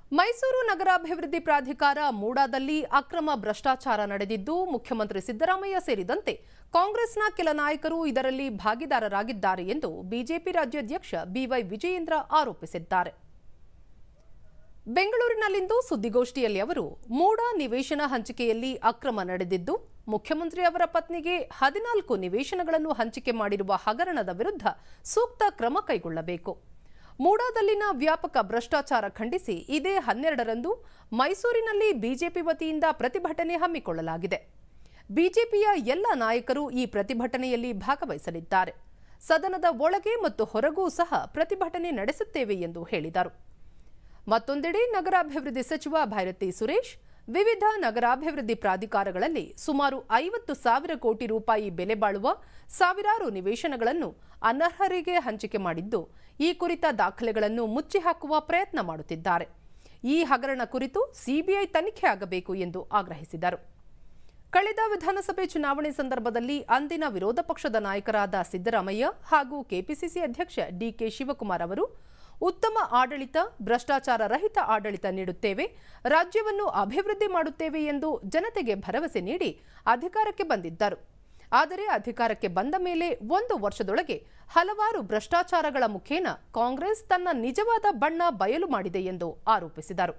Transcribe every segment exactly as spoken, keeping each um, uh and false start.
ಮೈಸೂರು ನಗರಾಭಿವೃದ್ಧಿ ಪ್ರಾಧಿಕಾರ ಮೂಡಾದಲ್ಲಿ ಅಕ್ರಮ ಭ್ರಷ್ಟಾಚಾರ ನಡೆದಿದ್ದು ಮುಖ್ಯಮಂತ್ರಿ ಸಿದ್ದರಾಮಯ್ಯ ಸೇರಿದಂತೆ ಕಾಂಗ್ರೆಸ್ನ ಕೆಲ ನಾಯಕರು ಇದರಲ್ಲಿ ಭಾಗಿದಾರರಾಗಿದ್ದಾರೆ ಎಂದು ಬಿಜೆಪಿ ರಾಜ್ಯಾಧ್ಯಕ್ಷ ಬಿವೈ ವಿಜಯೇಂದ್ರ ಆರೋಪಿಸಿದ್ದಾರೆ. ಬೆಂಗಳೂರಿನಲ್ಲಿಂದು ಸುದ್ದಿಗೋಷ್ಠಿಯಲ್ಲಿ ಅವರು ಮೂಡಾ ನಿವೇಶನ ಹಂಚಿಕೆಯಲ್ಲಿ ಅಕ್ರಮ ನಡೆದಿದ್ದು ಮುಖ್ಯಮಂತ್ರಿ ಅವರ ಪತ್ನಿಗೆ ಹದಿನಾಲ್ಕು ನಿವೇಶನಗಳನ್ನು ಹಂಚಿಕೆ ಮಾಡಿರುವ ಹಗರಣದ ವಿರುದ್ಧ ಸೂಕ್ತ ಕ್ರಮ ಕೈಗೊಳ್ಳಬೇಕು. ಮೂಡಾದಲ್ಲಿನ ವ್ಯಾಪಕ ಭ್ರಷ್ಟಾಚಾರ ಖಂಡಿಸಿ ಇದೇ ಹನ್ನೆರಡರಂದು ಮೈಸೂರಿನಲ್ಲಿ ಬಿಜೆಪಿ ವತಿಯಿಂದ ಪ್ರತಿಭಟನೆ ಹಮ್ಮಿಕೊಳ್ಳಲಾಗಿದೆ. ಬಿಜೆಪಿಯ ಎಲ್ಲ ನಾಯಕರು ಈ ಪ್ರತಿಭಟನೆಯಲ್ಲಿ ಭಾಗವಹಿಸಲಿದ್ದಾರೆ. ಸದನದ ಒಳಗೆ ಮತ್ತು ಹೊರಗೂ ಸಹ ಪ್ರತಿಭಟನೆ ನಡೆಸುತ್ತೇವೆ ಎಂದು ಹೇಳಿದರು. ಮತ್ತೊಂದೆಡೆ ನಗರಾಭಿವೃದ್ಧಿ ಸಚಿವ ಭೈರತಿ ಸುರೇಶ್ ವಿವಿಧ ನಗರಾಭಿವೃದ್ಧಿ ಪ್ರಾಧಿಕಾರಗಳಲ್ಲಿ ಸುಮಾರು ಐವತ್ತು ಸಾವಿರ ಕೋಟಿ ರೂಪಾಯಿ ಬೆಲೆ ಬಾಳುವ ಸಾವಿರಾರು ನಿವೇಶನಗಳನ್ನು ಅನರ್ಹರಿಗೆ ಹಂಚಿಕೆ ಮಾಡಿದ್ದು ಈ ಕುರಿತ ದಾಖಲೆಗಳನ್ನು ಮುಚ್ಚಿ ಹಾಕುವ ಪ್ರಯತ್ನ ಮಾಡುತ್ತಿದ್ದಾರೆ. ಈ ಹಗರಣ ಕುರಿತು ಸಿಬಿಐ ತನಿಖೆ ಆಗಬೇಕು ಎಂದು ಆಗ್ರಹಿಸಿದರು. ಕಳೆದ ವಿಧಾನಸಭೆ ಚುನಾವಣೆ ಸಂದರ್ಭದಲ್ಲಿ ಅಂದಿನ ವಿರೋಧ ಪಕ್ಷದ ನಾಯಕರಾದ ಸಿದ್ದರಾಮಯ್ಯ ಹಾಗೂ ಕೆಪಿಸಿಸಿ ಅಧ್ಯಕ್ಷ ಡಿಕೆ ಶಿವಕುಮಾರ್ ಅವರು ಉತ್ತಮ ಆಡಳಿತ, ಭ್ರಷ್ಟಾಚಾರ ರಹಿತ ಆಡಳಿತ ನೀಡುತ್ತೇವೆ, ರಾಜ್ಯವನ್ನು ಅಭಿವೃದ್ಧಿ ಮಾಡುತ್ತೇವೆ ಎಂದು ಜನತೆಗೆ ಭರವಸೆ ನೀಡಿ ಅಧಿಕಾರಕ್ಕೆ ಬಂದಿದ್ದರು. ಆದರೆ ಅಧಿಕಾರಕ್ಕೆ ಬಂದ ಮೇಲೆ ಒಂದು ವರ್ಷದೊಳಗೆ ಹಲವಾರು ಭ್ರಷ್ಟಾಚಾರಗಳ ಮುಖೇನ ಕಾಂಗ್ರೆಸ್ ತನ್ನ ನಿಜವಾದ ಬಣ್ಣ ಬಯಲು ಮಾಡಿದೆ ಎಂದು ಆರೋಪಿಸಿದರು.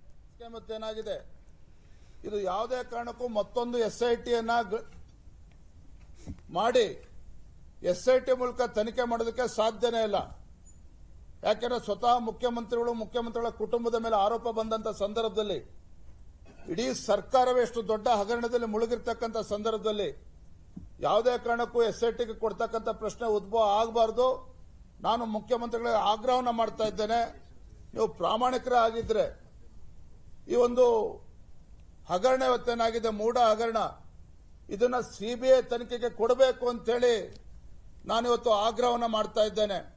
ಇದು ಯಾವುದೇ ಕಾರಣಕ್ಕೂ ಮತ್ತೊಂದು ಎಸ್ಐಟಿಯನ್ನ ಮಾಡಿ ಎಸ್ಐಟಿ ಮೂಲಕ ತನಿಖೆ ಮಾಡೋದಕ್ಕೆ ಸಾಧ್ಯನೇ ಇಲ್ಲ. ಯಾಕೆಂದ್ರೆ ಸ್ವತಃ ಮುಖ್ಯಮಂತ್ರಿಗಳು ಮುಖ್ಯಮಂತ್ರಿಗಳ ಕುಟುಂಬದ ಮೇಲೆ ಆರೋಪ ಬಂದಂತ ಸಂದರ್ಭದಲ್ಲಿ ಇಡೀ ಸರ್ಕಾರವೇ ಎಷ್ಟು ದೊಡ್ಡ ಹಗರಣದಲ್ಲಿ ಮುಳುಗಿರ್ತಕ್ಕಂಥ ಸಂದರ್ಭದಲ್ಲಿ ಯಾವುದೇ ಕಾರಣಕ್ಕೂ ಎಸ್ಐಟಿಗೆ ಕೊಡ್ತಕ್ಕಂಥ ಪ್ರಶ್ನೆ ಉದ್ಭವ ಆಗಬಾರ್ದು. ನಾನು ಮುಖ್ಯಮಂತ್ರಿಗಳಿಗೆ ಆಗ್ರಹವನ್ನು ಮಾಡ್ತಾ ಇದ್ದೇನೆ. ನೀವು ಪ್ರಾಮಾಣಿಕರ ಆಗಿದ್ರೆ ಈ ಒಂದು ಹಗರಣ ಇವತ್ತೇನಾಗಿದೆ, ಮೂಡ ಹಗರಣ, ಇದನ್ನ ಸಿಬಿಐ ತನಿಖೆಗೆ ಕೊಡಬೇಕು ಅಂತೇಳಿ ನಾನಿವತ್ತು ಆಗ್ರಹವನ್ನು ಮಾಡ್ತಾ ಇದ್ದೇನೆ.